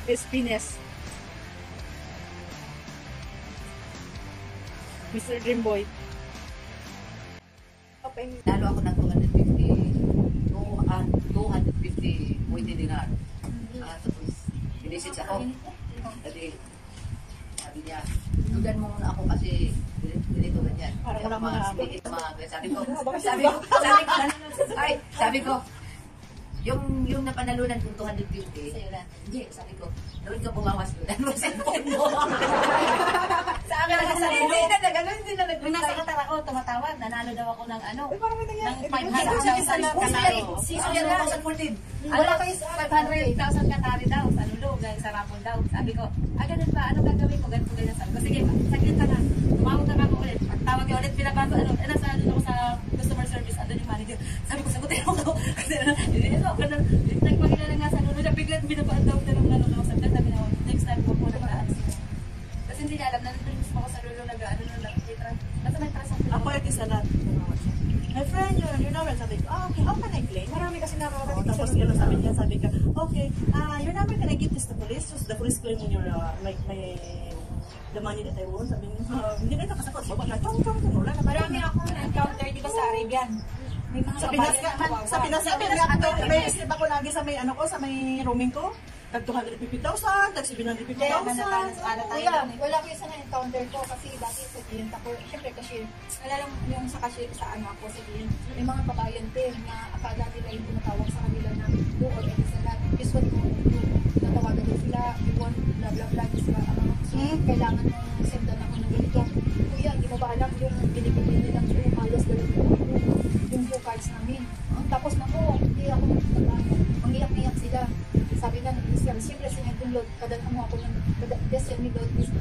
Espines. Mr. Dreamboy. Lalo ako ng 250 pwede dinar. Tapos, binisit ako. Kasi, sabi niya, tugan mo muna ako kasi ganito ganyan. Parang wala mga sabi ko, yung napanalunan kong 250, hindi, sabi ko, doon ka bumawas doon. Ano sa cellphone mo? Sa akin lang sa hindi na nag-ano, hindi na nag-ano. Nung nasa Qatar ako, tumatawag, nanalo daw ako ng ano, ng 500,000 Season yan 2014. Wala kayo 500,000 Qatari daw sa Lulu, dahil sa Rapon daw. Sabi ko, ganun ba? Ano gagawin ko? Ganun ko ganyan. Sabi ko, sige, saglit ka na. Tumawag na ako ulit. Pagtawag niya ulit, pinabago, nasa ano ako sa customer service, andun yung manager. Sabi ko, sagutin ako. Kasi ganun, nagpakilala nga sa Lulu, siya biglang binabaan daw na ng ano, sabi na, next time ko po nag-aano. Kasi hindi niya alam na nandun ako sa Lulu, nag-aano na lang. Nasa may trust ako at isa na. My friend, your number, sabi ko, okay, how can I claim? Marami kasi nakakatating. Tapos gano'n sabi niya, sabi ka, okay, your number, can I give this to police? So the police claim on your, the money that I won. Sabi niya, hindi na nakasakot. Baba na, chong, wala na. Marami akong encounter, di ba sa Arabian? May mga sa Pinas, may slip ako lagi sa may, ano ko, sa may roaming ko. Tag 250,000, tag 750,000. Wala ko yung sa na-encounter ko kasi dati sa client ako, syempre cashier. Wala lang yung sa cashier sa ano ako sa client. May mga kabayan din na akala nila yung tinatawag sa kanila na do or any sila. Usually ko, natawagan din sila, we want blah blah blah, sila kailangan mong sendan ako ng ganito. Kuya, hindi mo ba alam yung binibili nilang yung malas yung view cards namin. Tapos nako, hindi ako mangiyak-iyak sila. Sabi na, siyempre sinag-download, kadang mo ako ng, yes, yan may load this,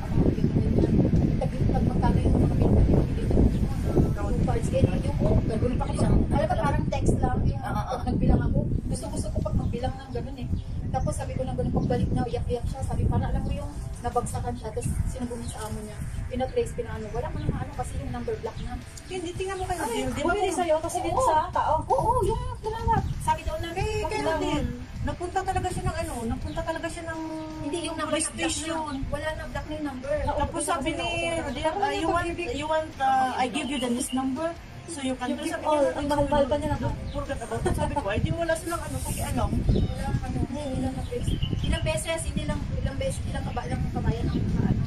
magkano yung mga pinag-ibili yung cards, ganyan yung, gagawin pa ko, alam ba parang text lang, yung nagbilang ako, gusto ko pag magbilang ng gano'n eh. Tapos sabi ko lang gano'n, pagbalik na, iyak-iyak siya, sabi para alam mo yung nabagsakan siya, tapos sinabungan sa amo niya, pinatrace, pinaano, wala mo naman ano kasi yung number block na. Hindi, tingnan mo kayo, di ba pwede sa'yo kasi din sa tao? Oo, yung tinanap. Sabi daw na, kaya din. Napunta talaga siya ng hindi yung number station. Wala na block na yung number. Tapos sabi ni you want I give you the list number so you can keep all. Ang mahal-mahal pa niya na. Forget about it. Sabi ko, ay di wala silang ano, kung ano. Ilang beses, ilang beses, ilang kabayan ang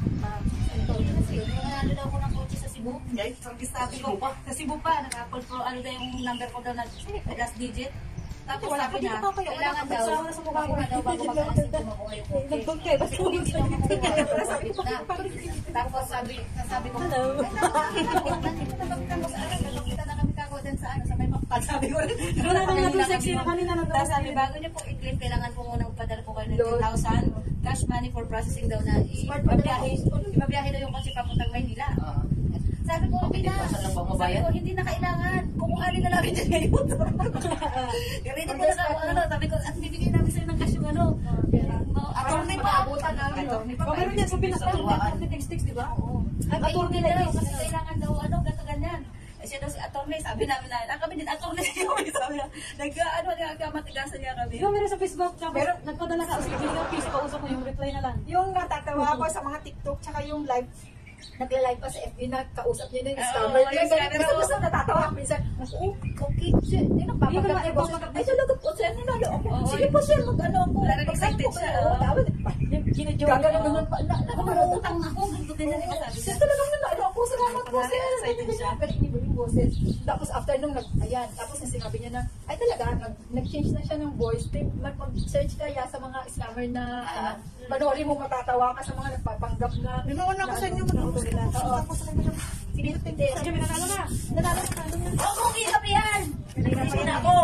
ano daw ko ng kotse sa Cebu. Sabi ko pa, sa Cebu pa, nag-Apple Pro, ano daw yung number ko daw na last digit. Tapos sabi niya, kailangan daw, daw bago magkakasin mo kayo po. Tapos sabi ko, kita na kami kakodan sa ano, sa may makpag. Sabi ko, wala naman natin sexy na kanina. Tapos sabi, bago niyo po i-claim, kailangan po muna magpadala po kayo ng 10,000 cash money for processing daw na ibabiyahe daw yung kotse papuntang Maynila. Sabi ko, hindi na kailangan. Kumuhanin na namin dyan ngayon. Ganito po na sabi ko, at bibigay namin sa'yo ng cash yung ano. Attorney pa. Abutan namin. Pero yan sa pinaka-attorney text, di ba? Attorney na daw, kasi kailangan daw, ganito ganyan. Siya daw si attorney, sabi namin na, kami din attorney kami, sabi na, nagkamatigasan niya kami. Di ba meron sa Facebook, pero nagpadala ka, sige yung Facebook, usap mo yung reply na lang. Yung natatawa ako sa mga TikTok, tsaka yung live, nagla-live pa sa FB na kausap niya na yung scammer. Gusto natatawa minsan. Okay, siya, hindi na papagat niya. Ay, talaga po, siya, nilalo ako. Sige po siya, mag-ano ako. Excited siya. Gagano naman pa. Nakakutang ako, ganito din na sabi siya. Talagang nilalo ako, salamat po siya. Excited siya. Pero hindi mo yung boses. Tapos after nung, ayan, tapos sinabi niya na, ay talaga, nag-change na siya ng voice. Mag-search kaya sa mga scammer na, panoorin mo matatawa ka sa mga nagpapanggap na. Binawan ako sa inyo, Sige, hindi. Sige, nanalo na. Nanalo na. Oo, hirap yan! Hindi na ako.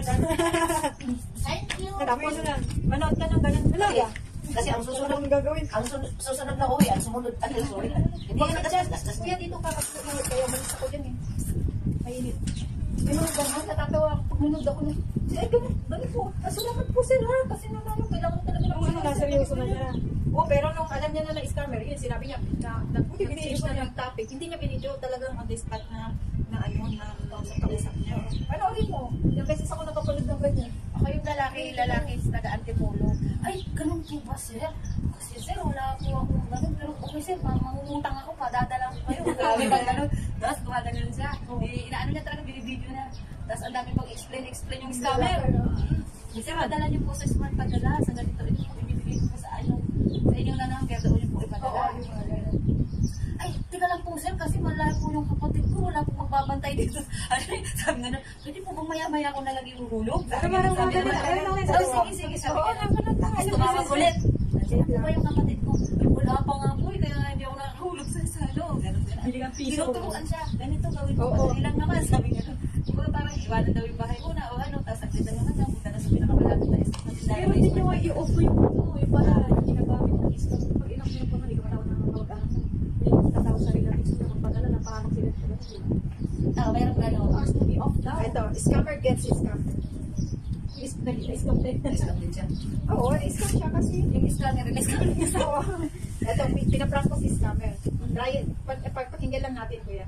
Thank you. Tapos na. Manood ka ng ganun. Wala. Kasi ang susunod na uwi, ang sumunod, sorry. Hindi na nagkasas. Kuya, dito ka kasi nanood kaya malis ako dyan eh. Mainit. May mga ganun, natatawa ako. Pag nanood ako na, ay, ganun po. Salamat po sir ha. Kasi nanalo, kailangan ko talaga ng mga seryoso na niya. Oo, pero nung alam niya na na-scammer, yun, sinabi niya na nag-change na ng topic. Hindi niya pinidyo talagang on the spot na sa kausap niya. Panoorin mo. Yung beses ako nakapulog ng ganyan. Ako yung lalaki sa taga-Antipolo. Ay, ganun po ba, sir? Kasi, sir, wala po ako ganun. Pero, okay, sir, mangungutang ako, padadala ko kayo. Grabe ba ganun? Tapos, gumagano'n siya. Inaano niya talaga, binibideo na. Tapos, ang dami pang explain yung scammer. Sir, padala niyo po sa smart padala. Sa ganito, ito po, ibibigay ko po sa inyong na number, doon niyo po ipadala. Ay, teka lang po, sir, kasi malayo po yung kapatid ko, wala po magbabantay dito. Sabi nga na, pwede po bang maya-maya ako na lang ihulog? Sige, sabi nga na. Tapos tumawag ulit. Sino po ba yung kapatid ko? Wala pa nga po, kaya hindi ako nakahulog sa salo. Tinuturuan siya, ganito gawin mo, madali lang naman, sabi nga na. Diba parang iwanan daw yung bahay muna, o ano, tapos naglitan naman na, punta na sa pinakamalapit na isip. Pero hindi nyo i-off yung yung para ginagamit ng islam. Pag inak nyo po, hindi ka matawag ng mag-anak mo. Hindi ka tatawag sa relatives mo magpadala na parang sila sila. Mayroon ka no? Ours to be off daw. Ito, scammer gets scammer. Nag-iscam din. Islam din siya. Oo, scam siya kasi. Yung scammer, Oo. Ito, pinaprank ko si scammer. Try it. Pakinggan lang natin, kuya.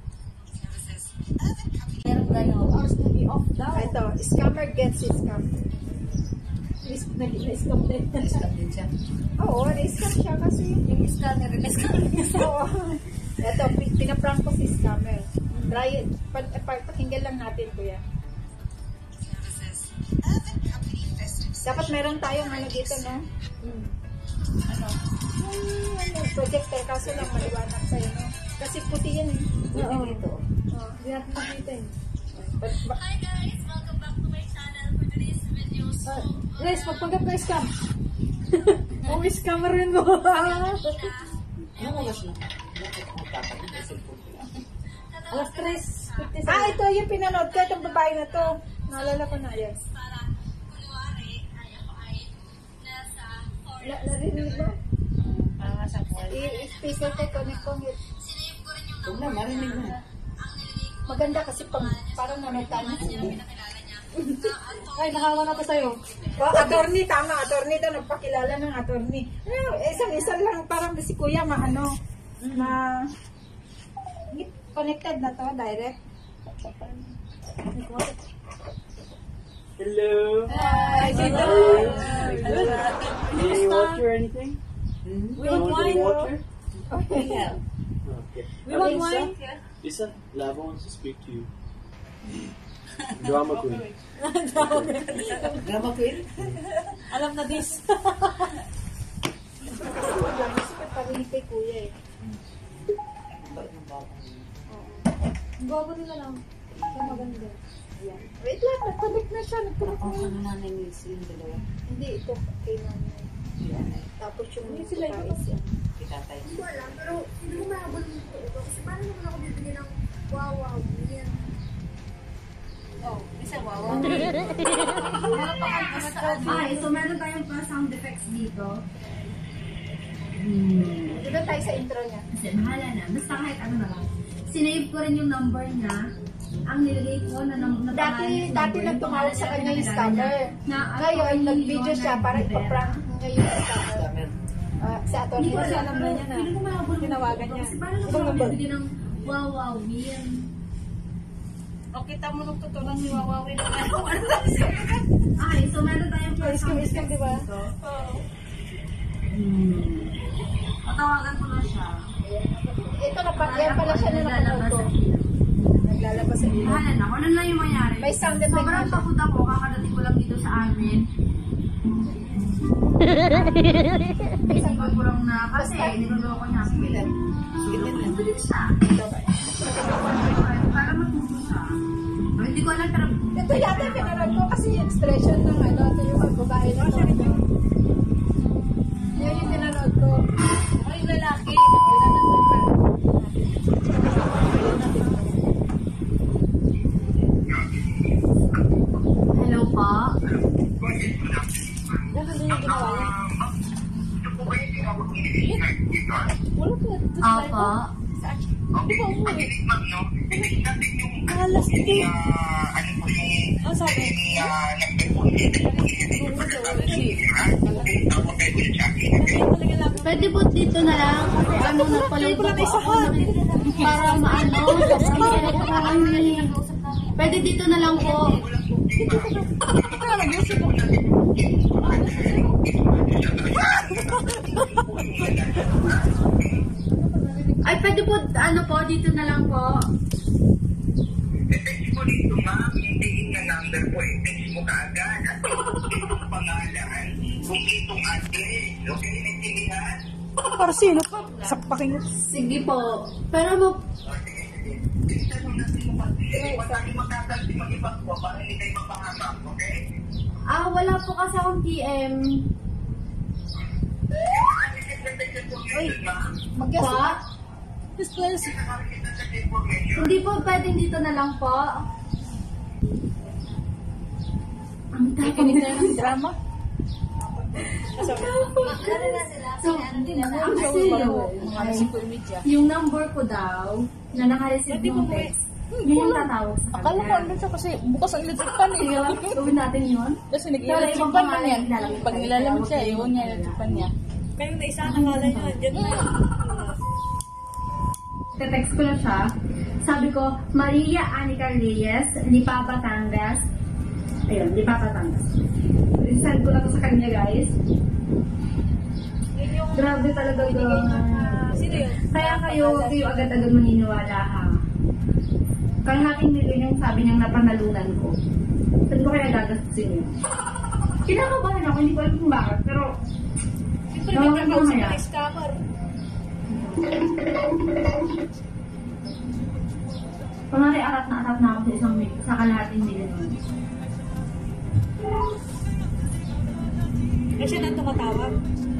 Meron ka no? Ours to be off daw. Ito, scammer gets scammer. Nag-iscam din. Islam din siya. Oo, scam siya kasi. Yung scammer, Oo. Ito, pinaprank ko si scammer. Try it. Pakinggan lang natin, kuya. Dapat meron tayong ano dito, no? Ano? Projector, kaso lang maliwanag sa'yo, no? Kasi puti yan, eh. Oo. Dito. Oh, hindi natin makita eh. Hi guys! Welcome back to my channel for today's video. So, Guys, pagpanggap na scam. Oh, scammer rin mo. Ano oras na? Alas 3:57. Ito yung pinanood ko, itong babae na to. Naalala ko na, yes. para kunwari ay ako ay nasa foreign. Narinig mo? sa buhay. I-speaker ko, connect ko. Sinave ko rin yung Huwag na, marinig na. ang nilagay ko Maganda kasi parang nanood tayo. niya, pinakilala niya. Ay, nakawa na pa sa'yo. Attorney, tama. Attorney daw, nagpakilala ng attorney. Isang-isa lang, parang si kuya, connected na to, direct. Hello. Hi, sino? Any water or anything? We You want want wine. any water? Yeah. Okay. We want wine. Lisa, Lava wants to speak to you. Drama queen. Drama queen? Alam na this. Parinig kay kuya eh. Gogo nila lang. So, maganda. Wait lang, nag-connect na siya. Nag-connect Ako na. sa nanay ni silang dalawa. Hindi, ito kay nanay. Yan. Tapos yung sila babae siya. Itatay. Hindi ko alam, pero hindi ko mahabol yung ito. Kasi paano naman ako bibigyan ng wow, yan. Oh, isa wawa. Ay, so meron tayong pa sound effects dito. Dito tayo sa intro niya. Kasi mahala na. Basta kahit ano na lang. Sinave ko rin yung number niya. Ang nilagay ko na Dati nagtumawag sa kanya yung scammer. Ngayon, nag-video siya para ipaprank niya yung scammer. Scammer. Si attorney. Hindi ko kasi alam na niya na. Hindi ko mahabol yung Tinawagan ito. niya. Kasi paano naman Ibang ako number. bibigyan ng wow, yan. O, kita mo nung tutunan ni Wawawi na ano. Okay, so meron tayong pa sound Iskam, effects di ba? dito. Patawagan ko na siya. Ito na yan pala siya na napanood ko. Naglalabas sa iyo. Mahala na. Kung ano na yung mangyari. May sound effect Sobrang na siya. takot ako. Kakadating ko lang dito sa amin. Isang ko lang na kasi niloloko niya. Sige lang. Sige lang. Bilis siya. Para matuto siya. Pero hindi ko alam pero Ito yata pinanood ko kasi yung expression ng ano, ito yung babae na to. Yan yung pinanood ko. Ay, lalaki. hello po. Dapat din yung ginawa niya. Wala ko na. Opo. Di ba umuwi? Alas 3. Ang sabi? Pwede po dito na lang kasi ano nagpalay po ako para maano. Pwede dito na lang po. Ikaw, nag-usap ako. pwede po, ano po, dito na lang po. I-text mo dito, ma'am. Hindi na number po. I-text mo kaagad. At itong pangalan. Kung itong address. Okay, nagtilihan? Para sino pa? Sakpakin mo. Sige po. Pero mo, Bilisan mo natin mo kasi. Huwag natin magkakalsi mag-ibag po para hindi tayo mapahamak. Okay? wala po kasi akong PM. Mag-guess Po? ka. Yes, please. Hindi po pwedeng dito na lang po. Ang tapang Kikinig na yung drama. So, yung number ko daw, na naka-receive ng text, yun yung tatawag sa Akala ko ano siya kasi bukas ang electric pan eh. Gawin natin yun. Kasi nag-electric pan man yan. Pag nilalamig siya, iwan niya electric pan niya. Pero na isa, nakala niya, dyan na. Te-text ko na siya. Sabi ko, Maria Anica Reyes, Lipa, Batangas. Ayun, Lipa, Batangas. Send ko na to sa kanya, guys. Grabe talaga doon. Sino yun? Kaya kayo agad-agad maniniwala ha. Kalahating million yung sabi niyang napanalunan ko. Saan ko kaya gagastusin yun? Kinakabahan ako, hindi ko alam kung bakit, pero Siyempre, may kakausap na scammer. kunwari arat na ako sa isang sa kalahating million nun. Kasi siya nang tumatawag.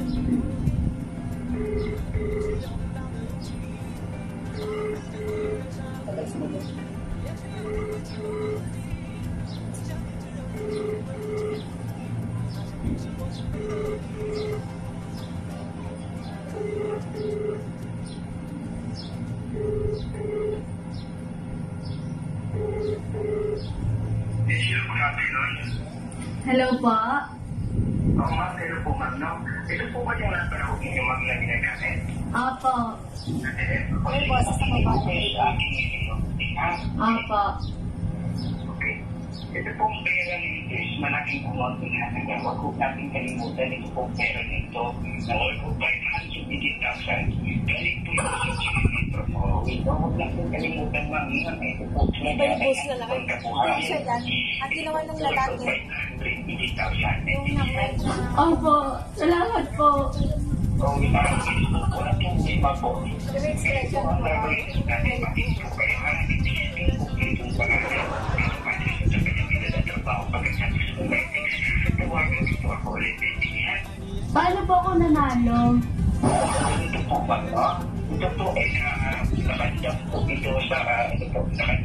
Hello po? Oo, ma'am. Hello po, ma'am. No? Ito po ba yung number ko yung mga ginagamit? Opo. Ay, boses na mabalik. Opo. Okay. Ito pong pera nito is malaking amount na halaga. Huwag po natin kalimutan ito pong pera nito na all po 580,000. Galing po yung subscribe mo. Ito, huwag natin kalimutan, ma'am. Ito po Iba yung boss na lang. Hindi siya yan. Ang ginawa ng lalaki, 580,000. yung number na Opo. Salamat po. Kung parang Facebook ko na itong iba po. direct selection Ang ko. gagawin natin mag-Facebook kayo hanapin Facebook itong pangalan. Pero pati sa kanyang pinadatrabaho pagkatapos ng meetings, tawagan dito ako ulit. Paano po ako nanalo? Ito po ba, no? Ito po ay nakandap po ito sa